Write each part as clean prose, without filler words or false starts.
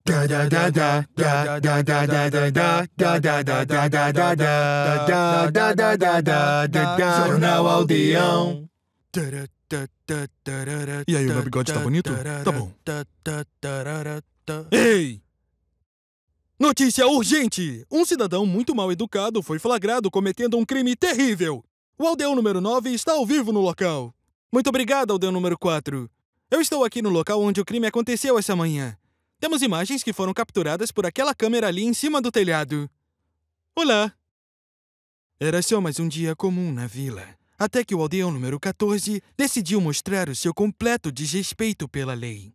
Jornal Aldeão. E aí, o meu bigode tá bonito? Tá bom. Ei! Notícia urgente! Um cidadão muito mal educado foi flagrado cometendo um crime terrível. O aldeão número 9 está ao vivo no local. Muito obrigado, aldeão número 4. Eu estou aqui no local onde o crime aconteceu essa manhã. Temos imagens que foram capturadas por aquela câmera ali em cima do telhado. Olá! Era só mais um dia comum na vila. Até que o aldeão número 14 decidiu mostrar o seu completo desrespeito pela lei.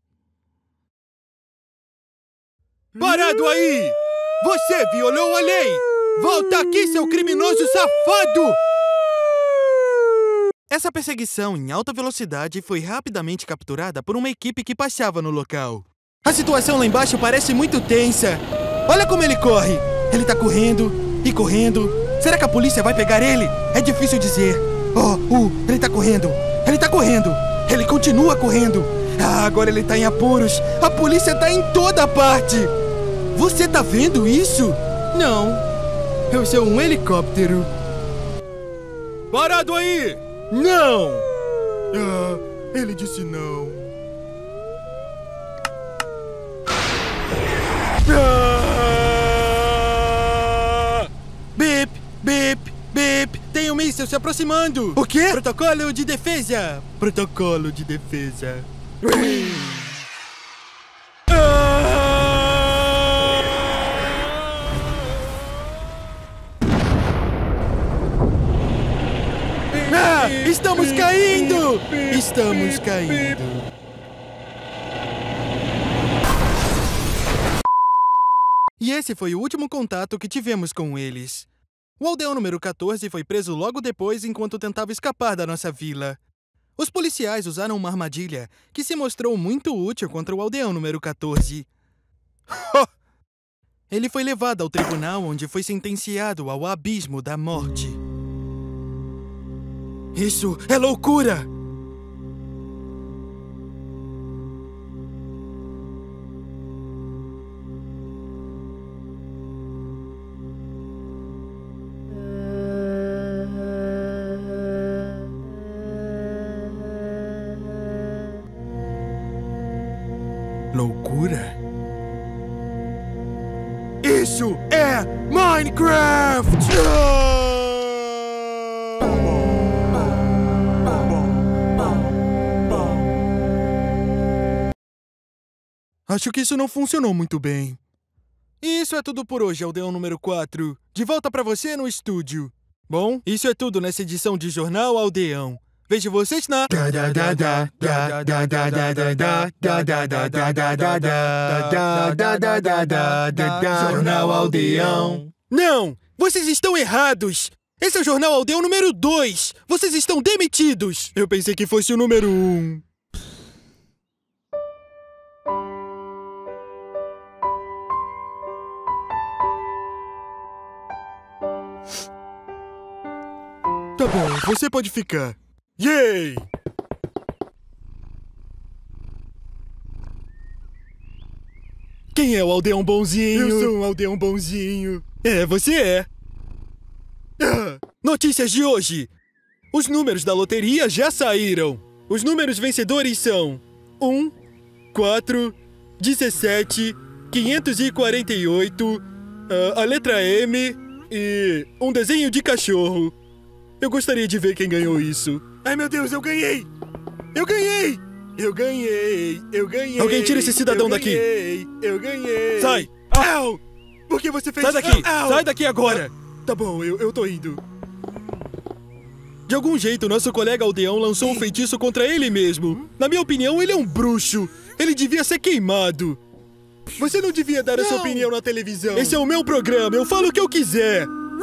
Parado aí! Você violou a lei! Volta aqui, seu criminoso safado! Essa perseguição em alta velocidade foi rapidamente capturada por uma equipe que passava no local. A situação lá embaixo parece muito tensa. Olha como ele corre! Ele tá correndo e correndo. Será que a polícia vai pegar ele? É difícil dizer. Ele tá correndo! Ele tá correndo! Ele continua correndo! Ah, agora ele tá em apuros! A polícia tá em toda parte! Você tá vendo isso? Não. Eu sou um helicóptero. Parado aí! Não! Ah, ele disse não. Bip, bip, bip. Tem um míssil se aproximando. O quê? Protocolo de defesa. Protocolo de defesa. Estamos caindo! Estamos caindo. E esse foi o último contato que tivemos com eles. O aldeão número 14 foi preso logo depois enquanto tentava escapar da nossa vila. Os policiais usaram uma armadilha que se mostrou muito útil contra o aldeão número 14. Ele foi levado ao tribunal onde foi sentenciado ao abismo da morte. Isso é loucura! Loucura? Isso é Minecraft! Acho que isso não funcionou muito bem. E isso é tudo por hoje, aldeão número 4. De volta pra você no estúdio. Bom, isso é tudo nessa edição de Jornal Aldeão. Vejo vocês na... Jornal Aldeão. Não! Vocês estão errados! Esse é o Jornal Aldeão número 2! Vocês estão demitidos! Eu pensei que fosse o número 1. Tá bom, você pode ficar. Yay! Quem é o aldeão bonzinho? Eu sou um aldeão bonzinho. É, você é. Notícias de hoje. Os números da loteria já saíram. Os números vencedores são 1, 4, 17, 548, a letra M e um desenho de cachorro. Eu gostaria de ver quem ganhou isso. Ai, meu Deus, eu ganhei! Eu ganhei! Eu ganhei! Eu ganhei! Alguém tira esse cidadão daqui! Eu ganhei! Sai! Au! Por que você fez isso? Sai daqui! Sai daqui agora! Tá bom, eu tô indo. De algum jeito, nosso colega aldeão lançou um feitiço contra ele mesmo. Na minha opinião, ele é um bruxo. Ele devia ser queimado. Você não devia dar a sua opinião na televisão. Esse é o meu programa, eu falo o que eu quiser.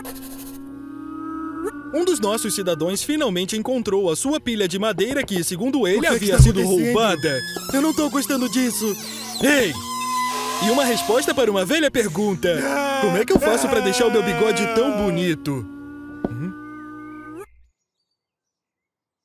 Um dos nossos cidadãos finalmente encontrou a sua pilha de madeira que, segundo ele, havia sido roubada. Eu não tô gostando disso. Ei! E uma resposta para uma velha pergunta. Como é que eu faço para deixar o meu bigode tão bonito?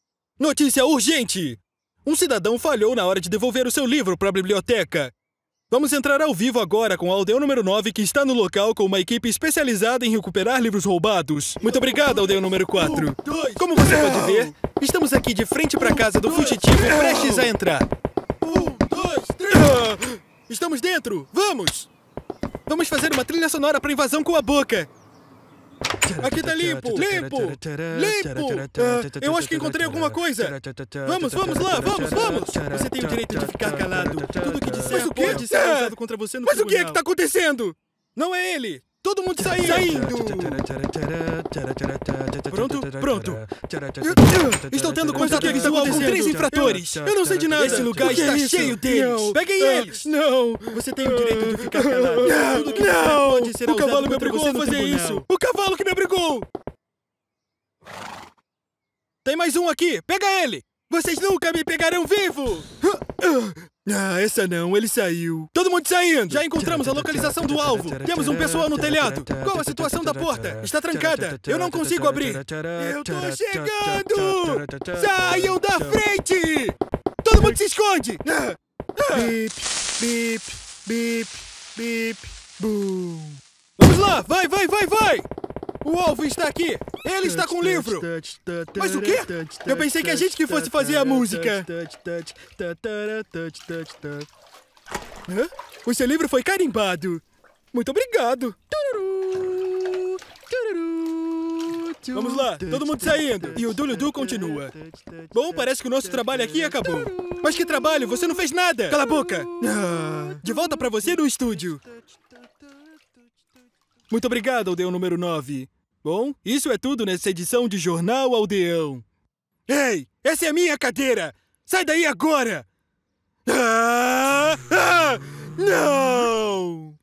Notícia urgente! Um cidadão falhou na hora de devolver o seu livro para a biblioteca. Vamos entrar ao vivo agora com o Aldeão número 9, que está no local com uma equipe especializada em recuperar livros roubados. Muito obrigado, Aldeão número 4. Como você pode ver, estamos aqui de frente para a casa do fugitivo prestes a entrar. 1, 2, 3... Estamos dentro! Vamos! Vamos fazer uma trilha sonora para invasão com a boca. Aqui tá limpo! Limpo! Limpo! Eu acho que encontrei alguma coisa! Vamos lá! Vamos! Você tem o direito de ficar calado. Tudo que disser pode ser usado contra você no tribunal. Mas o que tá acontecendo? Não é ele! Todo mundo saindo! Pronto! Estou tendo contato visual com 3 infratores! Eu não sei de nada! Esse lugar está cheio deles! Peguem eles! Não! Você tem o direito de ficar calado. Tudo que disser pode ser usado contra você no tribunal. O cavalo me obrigou a fazer isso! O cavalo que me obrigou! Tem mais um aqui! Pega ele! Vocês nunca me pegarão vivo! Essa não, ele saiu. Todo mundo saindo! Já encontramos a localização do alvo. Temos um pessoal no telhado. Qual a situação da porta? Está trancada. Eu não consigo abrir. Eu tô chegando! Saiam da frente! Todo mundo se esconde! Bip, bip, bip, bip, boom. Vamos lá! Vai! O alvo está aqui! Ele está com o livro! Mas o quê? Eu pensei que a gente que fosse fazer a música! Hã? O seu livro foi carimbado! Muito obrigado! Vamos lá, todo mundo saindo! E o Duludu continua. Bom, parece que o nosso trabalho aqui acabou. Mas que trabalho? Você não fez nada! Cala a boca! De volta pra você no estúdio! Muito obrigado, Aldeão número 9. Bom, isso é tudo nessa edição de Jornal Aldeão. Ei, essa é a minha cadeira! Sai daí agora! Não!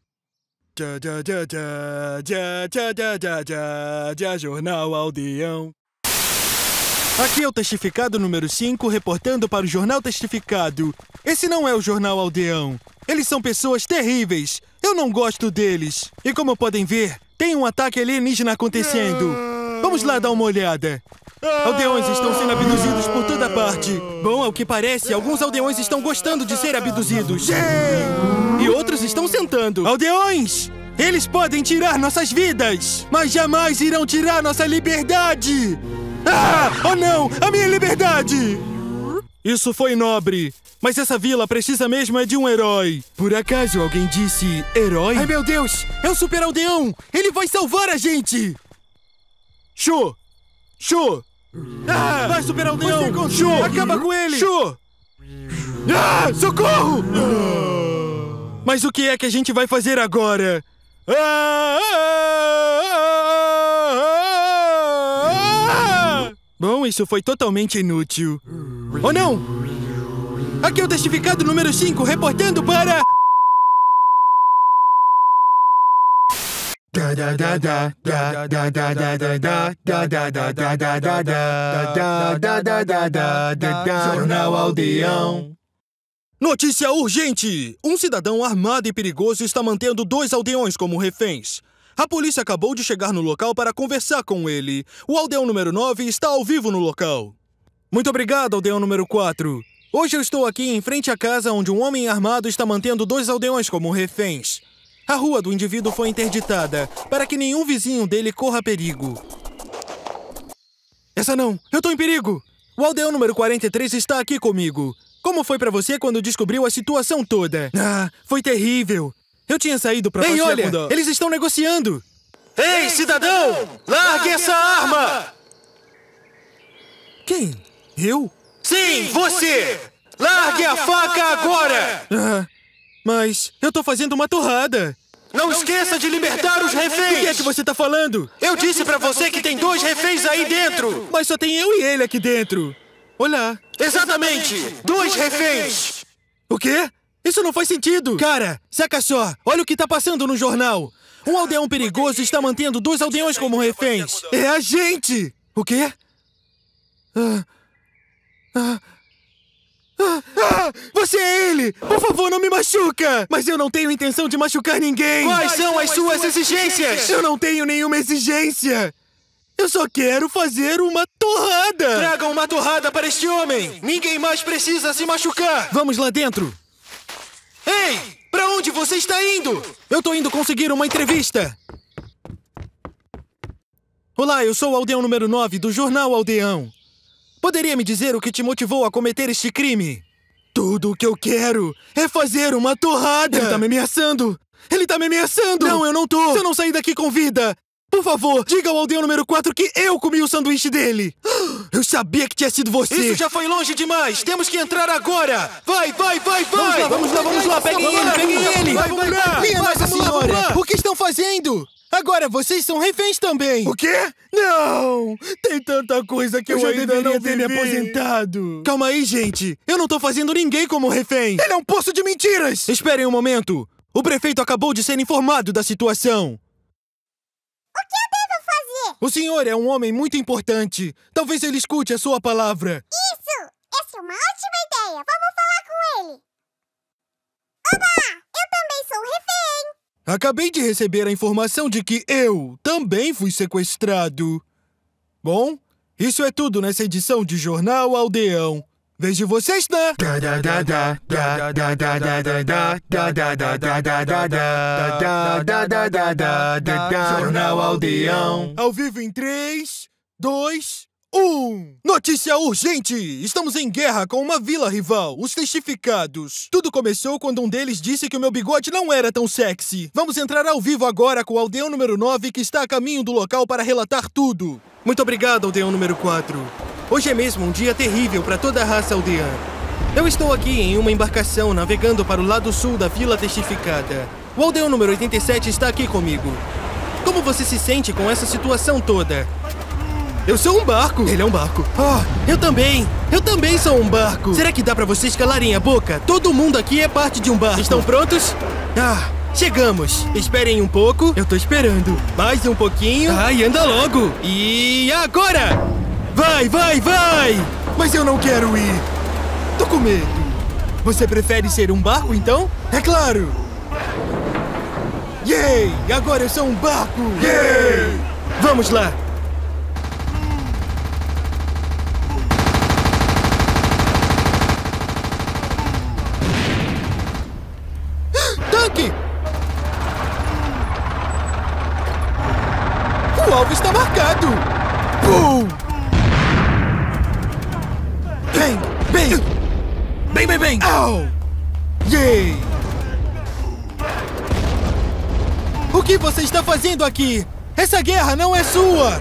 Jornal Aldeão. Aqui é o testificado número 5, reportando para o Jornal Testificado. Esse não é o Jornal Aldeão. Eles são pessoas terríveis. Eu não gosto deles. E como podem ver, tem um ataque alienígena acontecendo. Vamos lá dar uma olhada. Aldeões estão sendo abduzidos por toda parte. Bom, ao que parece, alguns aldeões estão gostando de ser abduzidos. E outros estão sentando. Aldeões! Eles podem tirar nossas vidas, mas jamais irão tirar nossa liberdade! Oh não! A minha liberdade! Isso foi nobre. Mas essa vila precisa mesmo é de um herói. Por acaso alguém disse herói? Ai, meu Deus! É o Super Aldeão! Ele vai salvar a gente! Show! Vai, Super Aldeão! Show! Acaba com ele! Show! Socorro! Mas o que é que a gente vai fazer agora? Bom, isso foi totalmente inútil. Oh, não! Aqui é o testificado número 5, reportando para... Jornal Aldeão. Notícia urgente! Um cidadão armado e perigoso está mantendo 2 aldeões como reféns. A polícia acabou de chegar no local para conversar com ele. O aldeão número 9 está ao vivo no local. Muito obrigado, aldeão número 4. Hoje eu estou aqui em frente à casa onde um homem armado está mantendo 2 aldeões como reféns. A rua do indivíduo foi interditada para que nenhum vizinho dele corra perigo. Essa não! Eu tô em perigo! O aldeão número 43 está aqui comigo. Como foi pra você quando descobriu a situação toda? Foi terrível. Eu tinha saído pra... Ei, olha! Eles estão negociando! Ei, cidadão! Largue essa arma! Quem? Eu? Sim, você! Largue a faca agora! Mas eu tô fazendo uma torrada. Não esqueça de libertar os reféns! O que é que você tá falando? Eu disse pra você que tem 2 reféns aí dentro! Mas só tem eu e ele aqui dentro. Olá. Exatamente! 2 reféns! O quê? Isso não faz sentido! Cara, saca só! Olha o que tá passando no jornal! Um aldeão perigoso está mantendo 2 aldeões como reféns! É a gente! O quê? Você é ele! Por favor, não me machuca! Mas eu não tenho intenção de machucar ninguém! Quais são as suas exigências? Eu não tenho nenhuma exigência! Eu só quero fazer uma torrada! Tragam uma torrada para este homem! Ninguém mais precisa se machucar! Vamos lá dentro! Ei! Pra Onde você está indo? Eu tô indo conseguir uma entrevista. Olá, eu sou o Aldeão número 9 do Jornal Aldeão. Poderia me dizer o que te motivou a cometer este crime? Tudo o que eu quero é fazer uma torrada. Ele tá me ameaçando. Ele tá me ameaçando. Não, eu não tô. Se eu não sair daqui com vida, por favor, diga ao Aldeão número 4 que eu comi o sanduíche dele. Eu sabia que tinha sido você. Isso já foi longe demais. Temos que entrar agora. Vai, vai, vai, vai. Vamos lá. Peguem ele. Vamos lá. Minha Nossa Senhora. O que estão fazendo? Agora vocês são reféns também. O quê? Não! Tem tanta coisa que eu já deveria ter me aposentado. Calma aí, gente. Eu não tô fazendo ninguém como refém. Ele é um poço de mentiras. Esperem um momento. O prefeito acabou de ser informado da situação. O que eu devo fazer? O senhor é um homem muito importante. Talvez ele escute a sua palavra. Isso! Essa é uma ótima ideia. Vamos falar com ele. Oba! Eu também sou refém. Acabei de receber a informação de que eu também fui sequestrado. Bom, isso é tudo nessa edição de Jornal Aldeão. Vejo vocês na... Jornal Aldeão. Ao vivo em 3, 2, 1. Notícia urgente! Estamos em guerra com uma vila rival, os Testificados. Tudo começou quando um deles disse que o meu bigode não era tão sexy. Vamos entrar ao vivo agora com o Aldeão número 9, que está a caminho do local para relatar tudo. Muito obrigado, Aldeão número 4. Hoje é mesmo um dia terrível para toda a raça aldeã. Eu estou aqui em uma embarcação navegando para o lado sul da Vila Testificada. O Aldeão número 87 está aqui comigo. Como você se sente com essa situação toda? Eu sou um barco. Ele é um barco. Eu também sou um barco. Será que dá pra vocês calarem a boca? Todo mundo aqui é parte de um barco. Estão prontos? Chegamos. Esperem um pouco. Eu tô esperando. Mais um pouquinho. E anda logo. E agora! Vai! Mas eu não quero ir. Tô com medo. Você prefere ser um barco, então? É claro. Yay! Agora eu sou um barco. Yay! Vamos lá. Tanque! O alvo está marcado! Bem! Au! Yay! O que você está fazendo aqui? Essa guerra não é sua!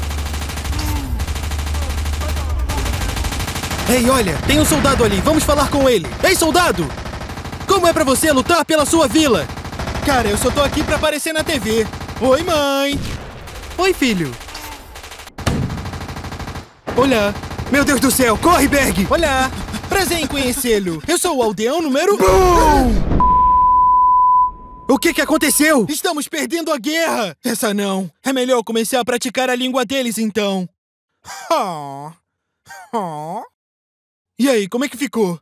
Ei, olha, tem um soldado ali, vamos falar com ele. Ei, soldado! Como é pra você lutar pela sua vila? Cara, eu só tô aqui pra aparecer na TV. Oi, mãe! Oi, filho! Olá! Meu Deus do céu, corre, Berg! Olá! Prazer em conhecê-lo. Eu sou o Aldeão número... BOOM! O que aconteceu? Estamos perdendo a guerra! Essa não. É melhor começar a praticar a língua deles, então. E aí, como é que ficou?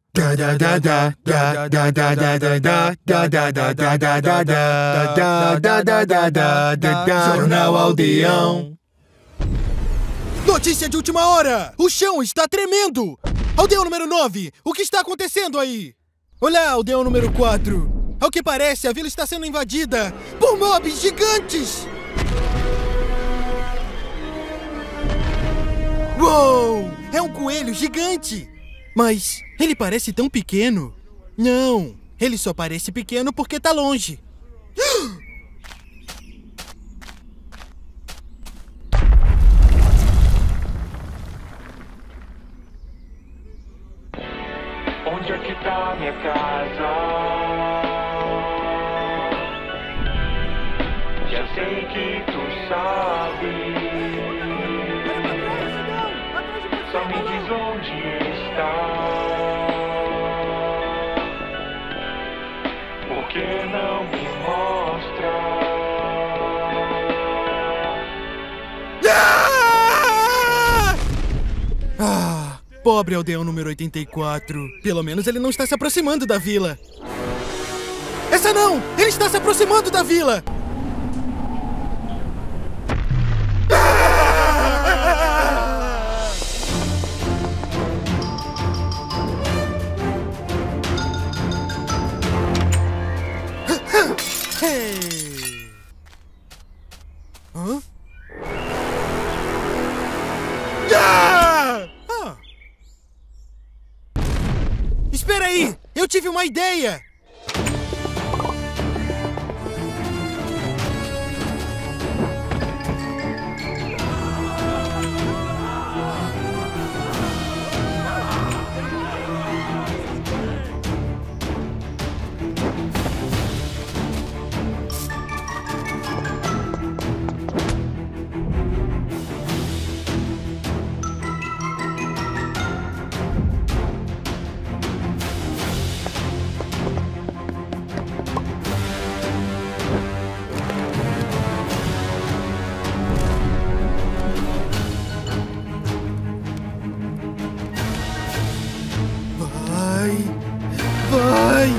Jornal Aldeão. Notícia de última hora! O chão está tremendo! Aldeão número 9, o que está acontecendo aí? Olá, Aldeão número 4. Ao que parece, a vila está sendo invadida por mobs gigantes! Uou! É um coelho gigante! Mas ele parece tão pequeno. Não, ele só parece pequeno porque tá longe. Onde é que tá minha casa? Já sei que tu sabe. Só me diz onde está. Por que não me mostra? Pobre Aldeão número 84. Pelo menos ele não está se aproximando da vila. Essa não! Ele está se aproximando da vila! Espera aí! Eu tive uma ideia! Vai!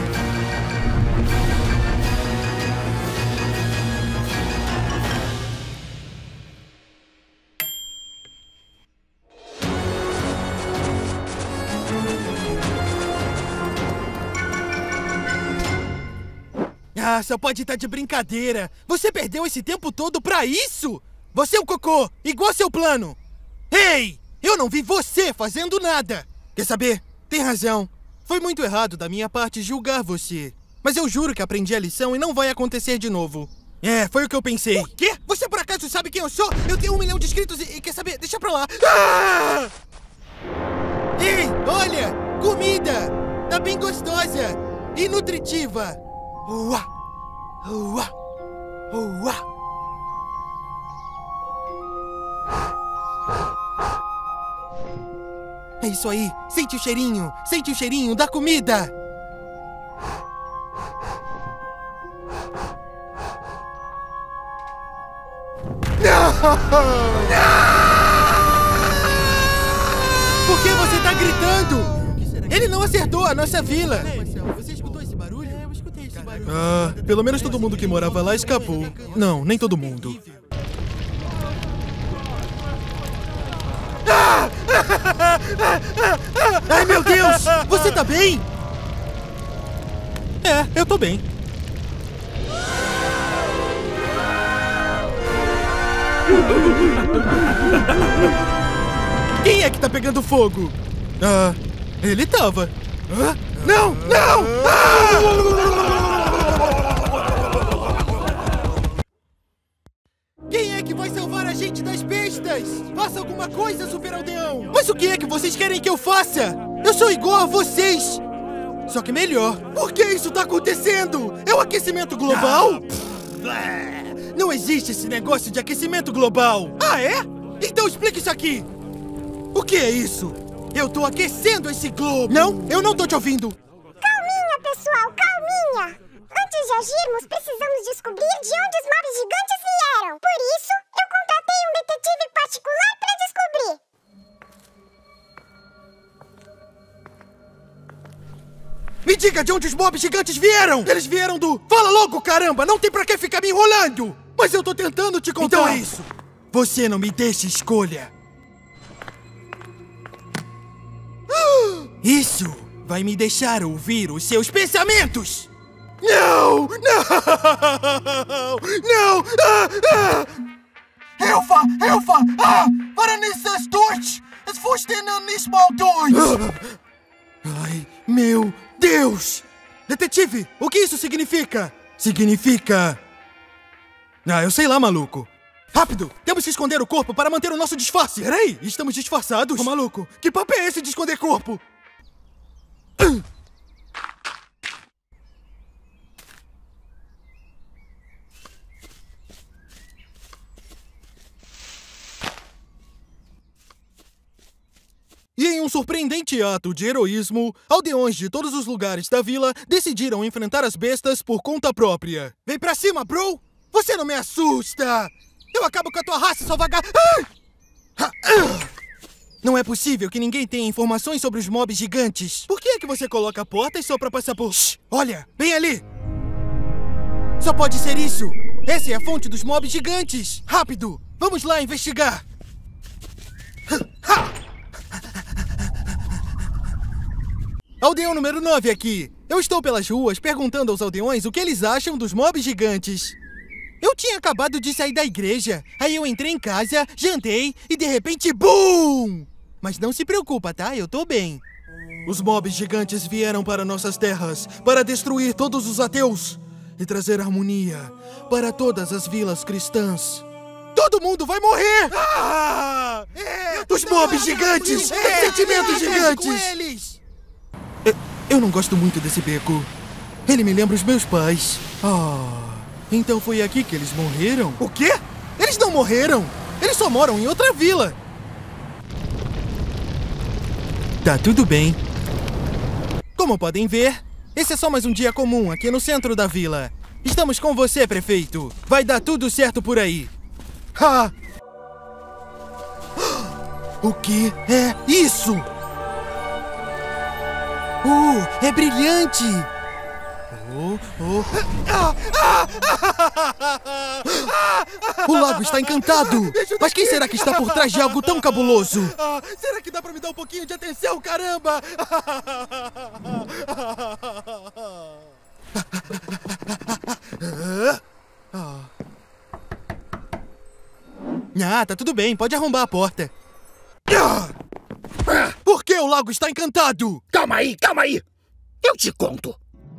Ah, só pode estar de brincadeira. Você perdeu esse tempo todo pra isso? Você é um cocô, igual seu plano. Ei! Eu não vi você fazendo nada. Quer saber? Tem razão. Foi muito errado da minha parte julgar você. Mas eu juro que aprendi a lição e não vai acontecer de novo. É, foi o que eu pensei. O quê? Você por acaso sabe quem eu sou? Eu tenho 1 milhão de inscritos e quer saber? Deixa pra lá. Ah! Ei, olha! Comida! Tá bem gostosa e nutritiva. Uá! Uá! Uá! É isso aí! Sente o cheirinho da comida! Não! Por que você tá gritando? Ele não acertou a nossa vila! Você escutou esse barulho? É, eu escutei esse barulho. Ah, pelo menos todo mundo que morava lá escapou. Não, nem todo mundo. Ai, meu Deus! Você tá bem? É, eu tô bem. Quem é que tá pegando fogo? Ah, ele tava. Ah, não! Não! Quem é que vai salvar a gente das bestas? Faça alguma coisa, Super Aldeão! Mas o que é que vocês querem que eu faça? Eu sou igual a vocês! Só que melhor. Por que isso tá acontecendo? É o aquecimento global? Não existe esse negócio de aquecimento global! Ah, é? Então explica isso aqui! O que é isso? Eu tô aquecendo esse globo! Não, eu não tô te ouvindo! Calminha, pessoal, calminha! Antes de agirmos, precisamos descobrir de onde os mobs gigantes vieram. Por isso, eu contratei um detetive particular para descobrir. Me diga de onde os mobs gigantes vieram! Eles vieram do... Fala logo, caramba! Não tem pra que ficar me enrolando! Mas eu tô tentando te contar! Então é isso! Você não me deixa escolha! Isso vai me deixar ouvir os seus pensamentos! Não! Não! Não! Hilfe! Hilfe! Warum ist das Deutsch? Es verstehen nicht mal Deutsch! Ai, meu Deus! Detetive, o que isso significa? Significa... Ah, eu sei lá, maluco. Rápido! Temos que esconder o corpo para manter o nosso disfarce! Peraí, estamos disfarçados? Ô, maluco, que papo é esse de esconder corpo? E em um surpreendente ato de heroísmo, aldeões de todos os lugares da vila decidiram enfrentar as bestas por conta própria. Vem pra cima, bro! Você não me assusta! Eu acabo com a tua raça, sua vaga... Não é possível que ninguém tenha informações sobre os mobs gigantes. Por que é que você coloca portas só pra passar por... Shhh, olha, bem ali! Só pode ser isso! Essa é a fonte dos mobs gigantes! Rápido! Vamos lá investigar! Aldeão número 9 aqui. Eu estou pelas ruas perguntando aos aldeões o que eles acham dos mobs gigantes. Eu tinha acabado de sair da igreja. Aí eu entrei em casa, jantei e de repente, BUM! Mas não se preocupa, tá? Eu tô bem. Os mobs gigantes vieram para nossas terras para destruir todos os ateus e trazer harmonia para todas as vilas cristãs. Todo mundo vai morrer! Os mobs gigantes! Sentimentos gigantes! Eu não gosto muito desse beco. Ele me lembra os meus pais. Então foi aqui que eles morreram? O quê? Eles não morreram! Eles só moram em outra vila! Tá tudo bem. Como podem ver, esse é só mais um dia comum aqui no centro da vila. Estamos com você, prefeito. Vai dar tudo certo por aí. O que é isso? É brilhante! O lago está encantado! Mas quem será que está por trás de algo tão cabuloso? Será que dá pra me dar um pouquinho de atenção, caramba? Tá tudo bem, pode arrombar a porta. Por que o lago está encantado? Calma aí! Eu te conto.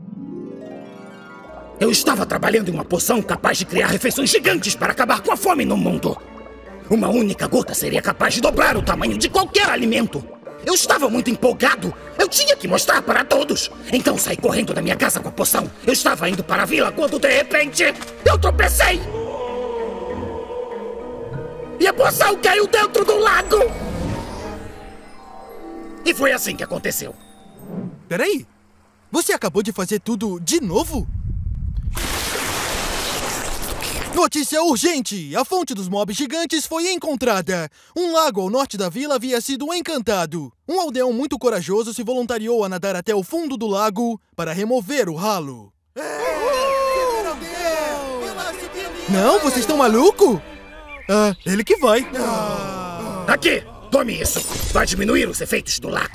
Eu estava trabalhando em uma poção capaz de criar refeições gigantes para acabar com a fome no mundo. Uma única gota seria capaz de dobrar o tamanho de qualquer alimento. Eu estava muito empolgado. Eu tinha que mostrar para todos. Então saí correndo da minha casa com a poção. Eu estava indo para a vila quando, de repente, eu tropecei. E a poção caiu dentro do lago. E foi assim que aconteceu. Peraí. Você acabou de fazer tudo de novo? Notícia urgente! A fonte dos mobs gigantes foi encontrada. Um lago ao norte da vila havia sido encantado. Um aldeão muito corajoso se voluntariou a nadar até o fundo do lago para remover o ralo. Não, vocês estão malucos? Ele que vai. Aqui, tome isso. Vai diminuir os efeitos do lago.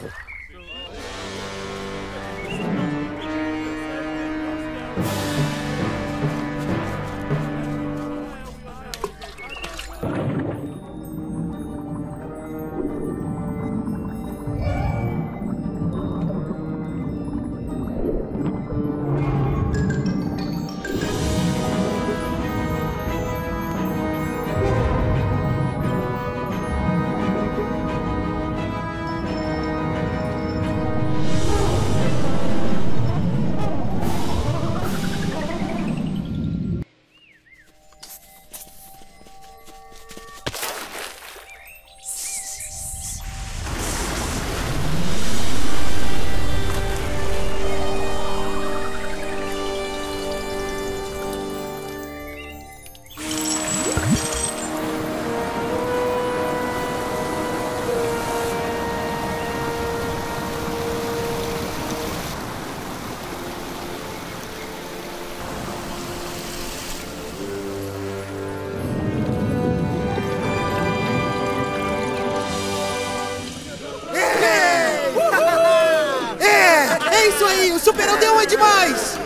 É isso aí! O Super Aldeão é demais!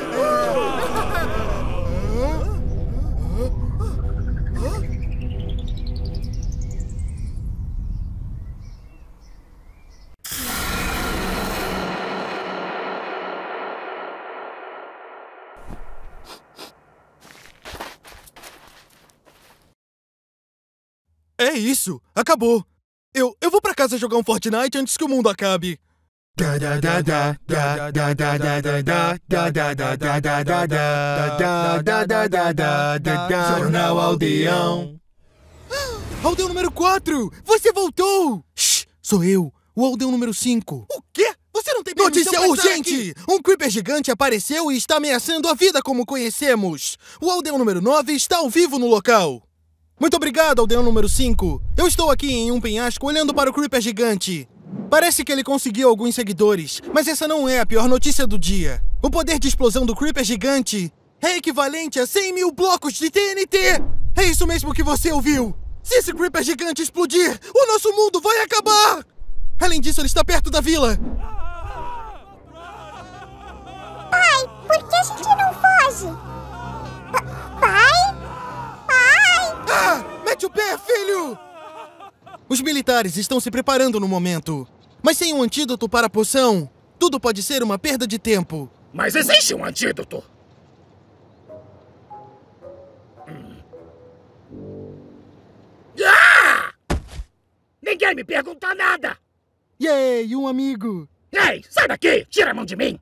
É isso! Acabou! Eu vou pra casa jogar um Fortnite antes que o mundo acabe. Jornal Aldeão. Aldeão número 4! Você voltou! Shh! Sou eu, o Aldeão número 5. O quê? Você não tem permissão pra estar aqui? Notícia urgente! Um Creeper gigante apareceu e está ameaçando a vida como conhecemos. O Aldeão número 9 está ao vivo no local. Muito obrigado, Aldeão número 5. Eu estou aqui em um penhasco olhando para o Creeper gigante. Parece que ele conseguiu alguns seguidores, mas essa não é a pior notícia do dia. O poder de explosão do Creeper gigante é equivalente a 100 mil blocos de TNT! É isso mesmo que você ouviu! Se esse Creeper gigante explodir, o nosso mundo vai acabar! Além disso, ele está perto da vila. Pai, por que a gente não foge? Pai? Mete o pé, filho! Os militares estão se preparando no momento. Mas sem um antídoto para a poção, tudo pode ser uma perda de tempo. Mas existe um antídoto. Ah! Ninguém me pergunta nada. Yay, um amigo. Ei, sai daqui! Tira a mão de mim!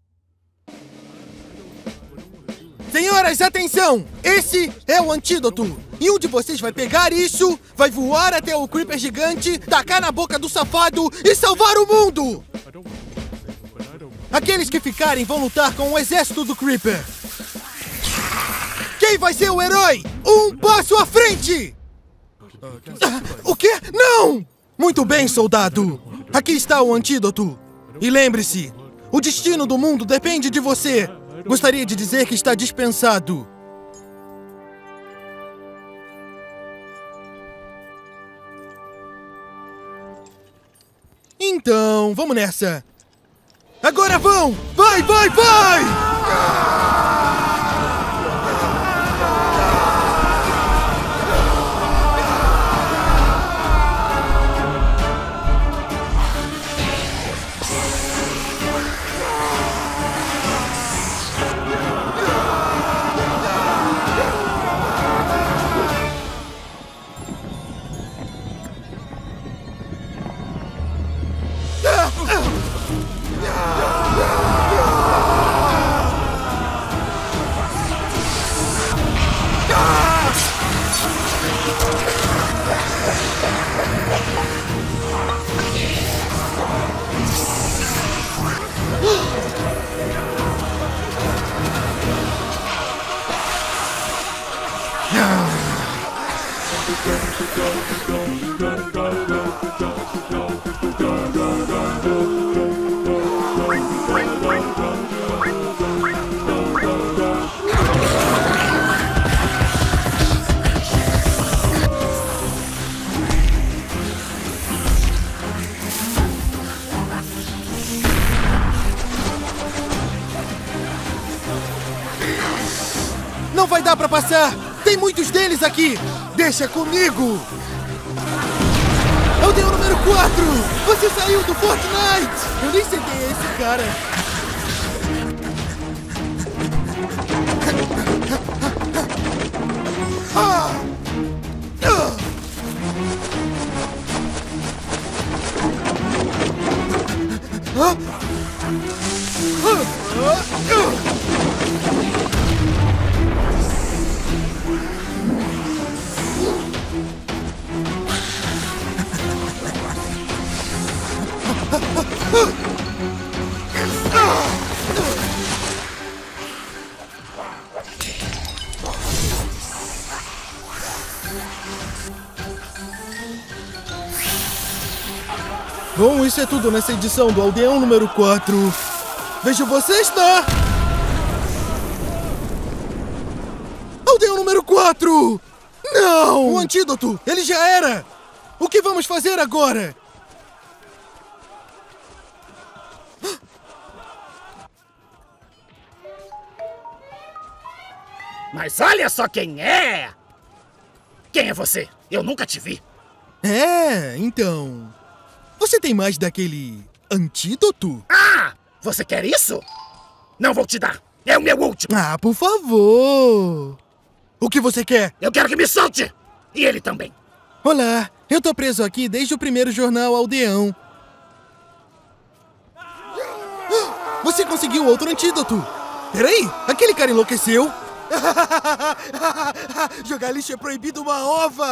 Senhoras, atenção! Esse é o antídoto. E um de vocês vai pegar isso, vai voar até o Creeper gigante, tacar na boca do safado e salvar o mundo! Aqueles que ficarem vão lutar com o exército do Creeper. Quem vai ser o herói? Um passo à frente! O quê? Não! Muito bem, soldado. Aqui está o antídoto. E lembre-se, o destino do mundo depende de você. Gostaria de dizer que está dispensado. Então, vamos nessa. Agora vão! Vai, vai, vai! Não vai dar pra passar! Tem muitos deles aqui! Deixa comigo! Aldeão número 4! Você saiu do Fortnite! Eu nem sei quem é esse cara! Bom, isso é tudo nessa edição do Aldeão número 4. Vejo vocês, tá? Aldeão número 4! Não! O antídoto! Ele já era! O que vamos fazer agora? Mas olha só quem é! Quem é você? Eu nunca te vi. É, então... Você tem mais daquele antídoto? Ah! Você quer isso? Não vou te dar. É o meu último. Ah, por favor. O que você quer? Eu quero que me solte. E ele também. Olá, eu tô preso aqui desde o primeiro jornal Aldeão. Você conseguiu outro antídoto. Peraí, aquele cara enlouqueceu? Jogar lixo é proibido uma ova.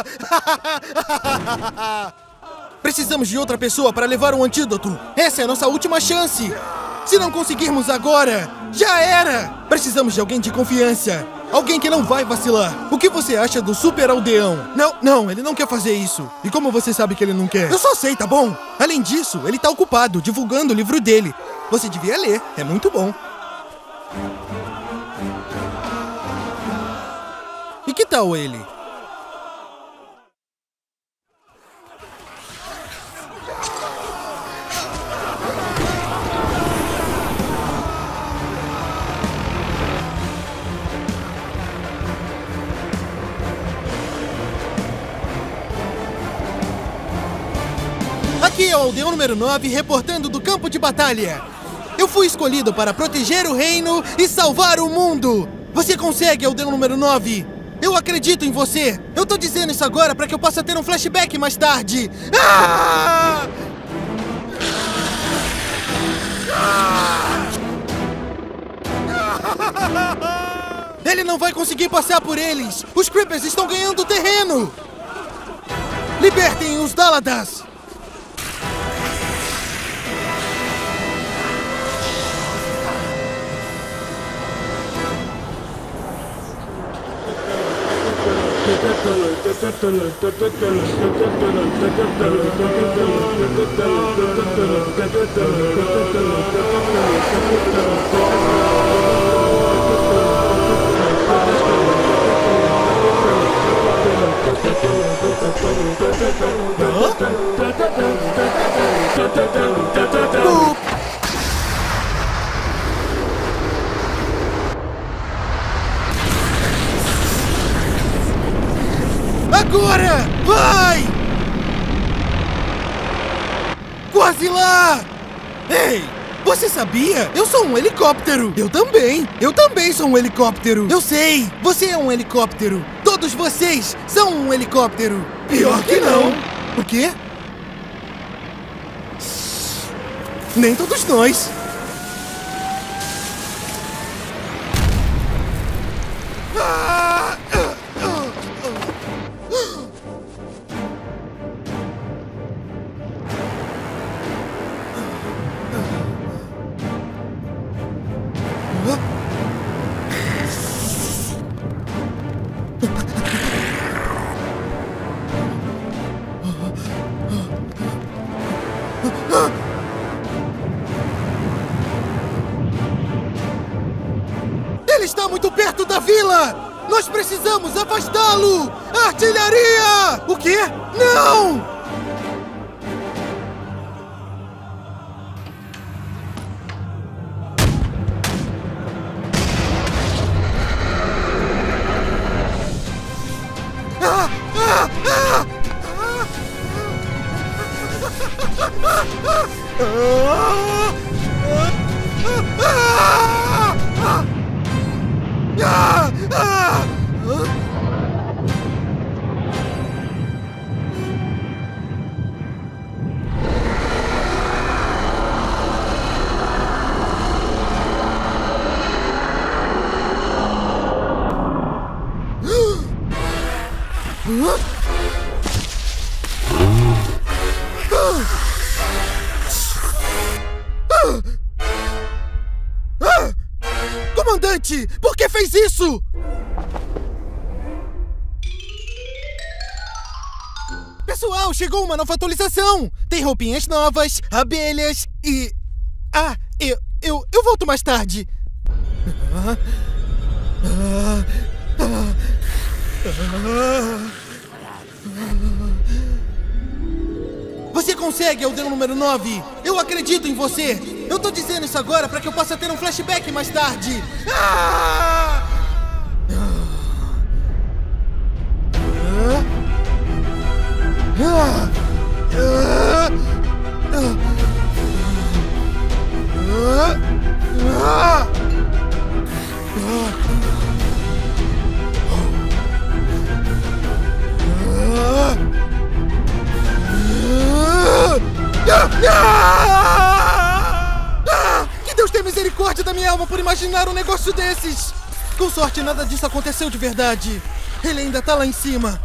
Precisamos de outra pessoa para levar um antídoto. Essa é a nossa última chance. Se não conseguirmos agora, já era. Precisamos de alguém de confiança. Alguém que não vai vacilar. O que você acha do Super Aldeão? Não, ele não quer fazer isso. E como você sabe que ele não quer? Eu só sei, tá bom? Além disso, ele tá ocupado divulgando o livro dele. Você devia ler, é muito bom. E que tal ele? Aqui é o Aldeão número 9, reportando do campo de batalha. Eu fui escolhido para proteger o reino e salvar o mundo! Você consegue, Eldeno número 9! Eu acredito em você! Eu tô dizendo isso agora para que eu possa ter um flashback mais tarde! Ah! Ele não vai conseguir passar por eles! Os Creepers estão ganhando terreno! Libertem os Daladas! Agora! Vai! Quase lá! Ei! Você sabia? Eu sou um helicóptero! Eu também sou um helicóptero! Eu sei! Você é um helicóptero! Todos vocês são um helicóptero! Pior que não! O quê? Nem todos nós! Ele está muito perto da vila! Nós precisamos afastá-lo! Artilharia! O quê? Não! Comandante, por que fez isso? Pessoal, chegou uma nova atualização! Tem roupinhas novas, abelhas e... Ah, eu volto mais tarde. Você consegue, Eldeno número 9! Eu acredito em você! Eu tô dizendo isso agora para que eu possa ter um flashback mais tarde! Que Deus tenha misericórdia da minha alma por imaginar um negócio desses! Com sorte, nada disso aconteceu de verdade. Ele ainda tá lá em cima.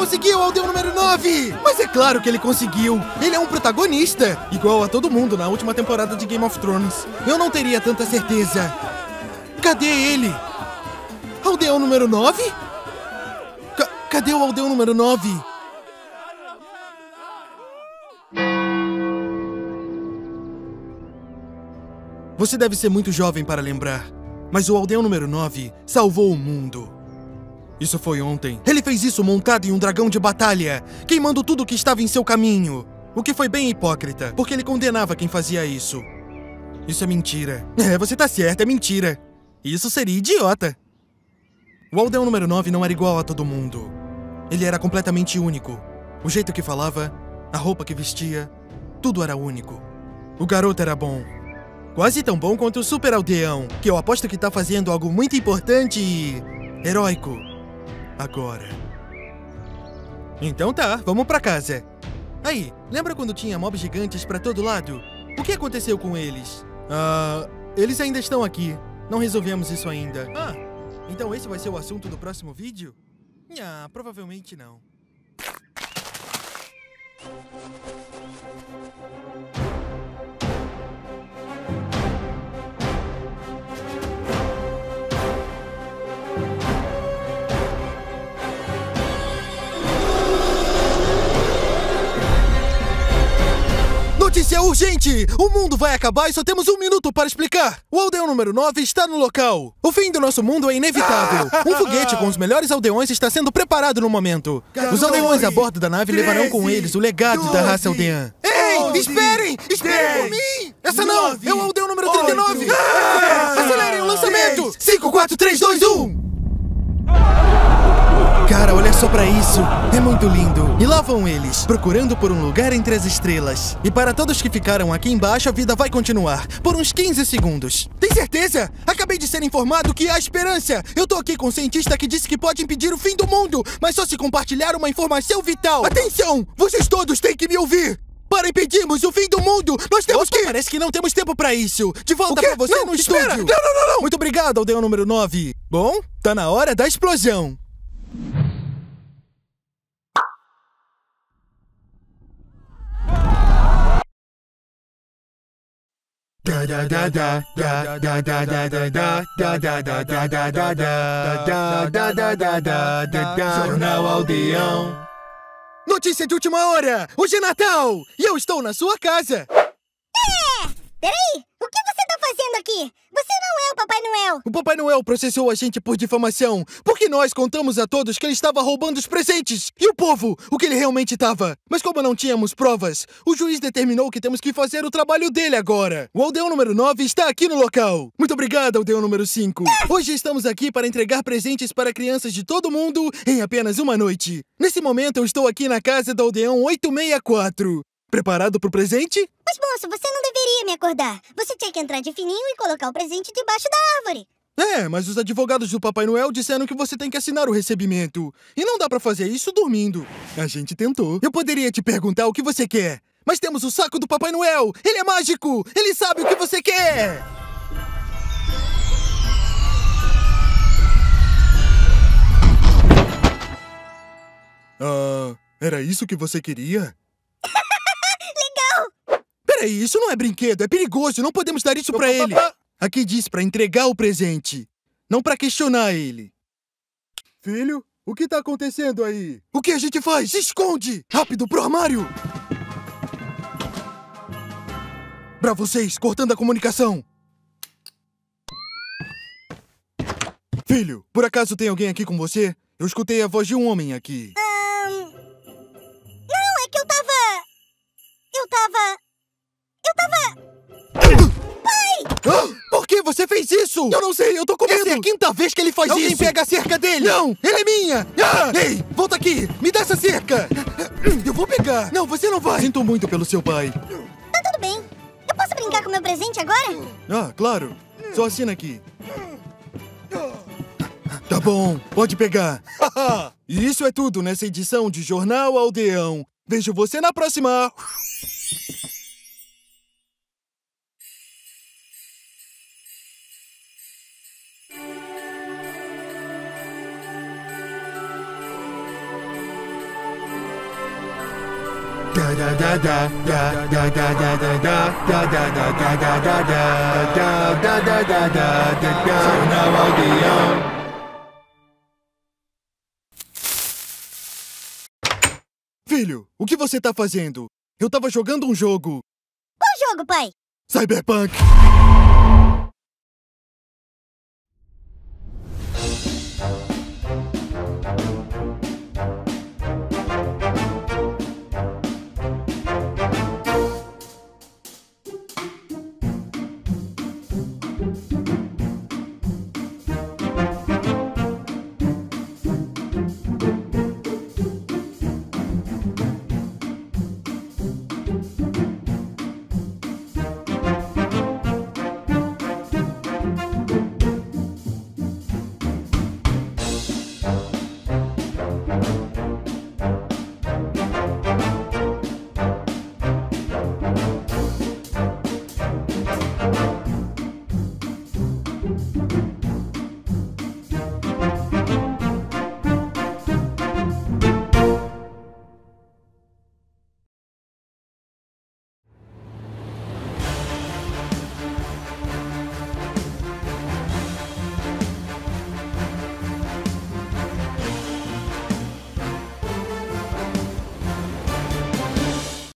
conseguiu, aldeão número 9! Mas é claro que ele conseguiu! Ele é um protagonista! Igual a todo mundo na última temporada de Game of Thrones. Eu não teria tanta certeza. Cadê ele? Aldeão número 9? Cadê o aldeão número 9? Você deve ser muito jovem para lembrar, mas o aldeão número 9 salvou o mundo. Isso foi ontem. Ele fez isso montado em um dragão de batalha, queimando tudo que estava em seu caminho. O que foi bem hipócrita, porque ele condenava quem fazia isso. Isso é mentira. É, você tá certo, é mentira. Isso seria idiota. O aldeão número 9 não era igual a todo mundo. Ele era completamente único. O jeito que falava, a roupa que vestia, tudo era único. O garoto era bom. Quase tão bom quanto o super aldeão, que eu aposto que tá fazendo algo muito importante e heróico. Agora. Então tá, vamos pra casa. Aí, lembra quando tinha mobs gigantes pra todo lado? O que aconteceu com eles? Eles ainda estão aqui. Não resolvemos isso ainda. Então esse vai ser o assunto do próximo vídeo? Provavelmente não. Notícia urgente! O mundo vai acabar e só temos 1 minuto para explicar. O aldeão número 9 está no local. O fim do nosso mundo é inevitável. Um foguete com os melhores aldeões está sendo preparado no momento. Os aldeões a bordo da nave levarão com eles o legado da raça aldeã. Ei, esperem! Esperem por mim! Essa não! É o aldeão número 39! Acelerem o lançamento! 5, 4, 3, 2, 1! Cara, olha só pra isso. É muito lindo. E lá vão eles, procurando por um lugar entre as estrelas. E para todos que ficaram aqui embaixo, a vida vai continuar. Por uns 15 segundos. Tem certeza? Acabei de ser informado que há esperança. Eu tô aqui com um cientista que disse que pode impedir o fim do mundo, mas só se compartilhar uma informação vital. Atenção! Vocês todos têm que me ouvir. Para impedirmos o fim do mundo, nós temos que... Parece que não temos tempo pra isso. De volta pra você no estúdio. Não! Muito obrigado, aldeão número 9. Bom, tá na hora da explosão. Jornal Aldeão. Notícia de última hora! Hoje é Natal! E eu estou na sua casa! Peraí, o que você tá fazendo aqui? Você não é o Papai Noel! O Papai Noel processou a gente por difamação, porque nós contamos a todos que ele estava roubando os presentes! E o povo, o que ele realmente estava! Mas como não tínhamos provas, o juiz determinou que temos que fazer o trabalho dele agora! O aldeão número 9 está aqui no local! Muito obrigado, aldeão número 5! Hoje estamos aqui para entregar presentes para crianças de todo mundo em apenas uma noite! Nesse momento eu estou aqui na casa do aldeão 864! Preparado pro presente? Mas, moço, você não deveria me acordar. Você tinha que entrar de fininho e colocar o presente debaixo da árvore. É, mas os advogados do Papai Noel disseram que você tem que assinar o recebimento. E não dá pra fazer isso dormindo. A gente tentou. Eu poderia te perguntar o que você quer, mas temos o saco do Papai Noel. Ele é mágico. Ele sabe o que você quer. Era isso que você queria? Peraí, isso não é brinquedo, é perigoso, não podemos dar isso pra ele. Aqui diz pra entregar o presente, não pra questionar ele. Filho, o que tá acontecendo aí? O que a gente faz? Se esconde! Rápido, pro armário! Pra vocês, cortando a comunicação. Filho, por acaso tem alguém aqui com você? Eu escutei a voz de um homem aqui. Não, é que eu tava... Pai! Por que você fez isso? Eu não sei, eu tô com medo. Essa é a 5ª vez que ele faz isso. Alguém pega a cerca dele. Não, ele é minha. Ei, volta aqui. Me dá essa cerca. Eu vou pegar. Não, você não vai. Sinto muito pelo seu pai. Tá tudo bem. Eu posso brincar com meu presente agora? Claro. Só assina aqui. Tá bom, pode pegar. E isso é tudo nessa edição de Jornal Aldeão. Vejo você na próxima. Jornal Aldeão. Filho, o que você tá fazendo? Eu tava jogando um jogo. Qual jogo, pai? Cyberpunk.